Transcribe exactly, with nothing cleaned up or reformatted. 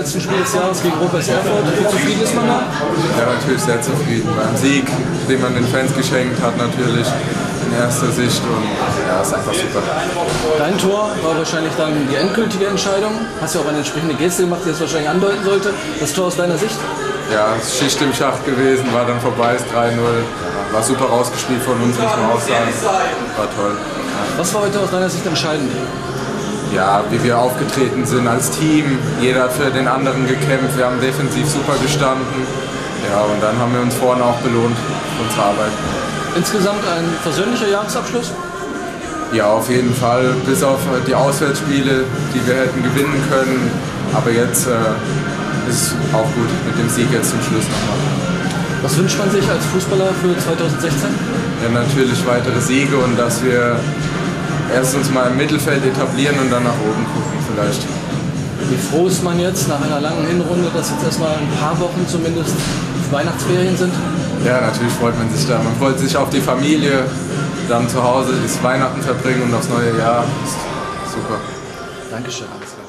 letzten Spiel des Jahres gegen Rot-Weiß Erfurt. Wie zufrieden ist man da? Ja, natürlich sehr zufrieden. Beim Sieg, den man den Fans geschenkt hat, natürlich in erster Sicht. Und ja, ist einfach super. Dein Tor war wahrscheinlich dann die endgültige Entscheidung. Hast ja auch eine entsprechende Geste gemacht, die das wahrscheinlich andeuten sollte. Das Tor aus deiner Sicht? Ja, es ist Schicht im Schacht gewesen, war dann vorbei, ist drei null. War super rausgespielt von uns, muss man auch sagen. War toll. Was war heute aus deiner Sicht entscheidend? Ja, wie wir aufgetreten sind als Team. Jeder hat für den anderen gekämpft. Wir haben defensiv super gestanden. Ja, und dann haben wir uns vorne auch belohnt für unsere Arbeit. Insgesamt ein versöhnlicher Jahresabschluss? Ja, auf jeden Fall. Bis auf die Auswärtsspiele, die wir hätten gewinnen können. Aber jetzt äh, ist auch gut mit dem Sieg jetzt zum Schluss nochmal. Was wünscht man sich als Fußballer für zweitausendsechzehn? Ja, natürlich weitere Siege und dass wir erst uns mal im Mittelfeld etablieren und dann nach oben gucken vielleicht. Wie froh ist man jetzt nach einer langen Hinrunde, dass jetzt erstmal ein paar Wochen zumindest Weihnachtsferien sind? Ja, natürlich freut man sich da. Man freut sich auf die Familie, dann zu Hause das Weihnachten verbringen und aufs neue Jahr. Super. Dankeschön.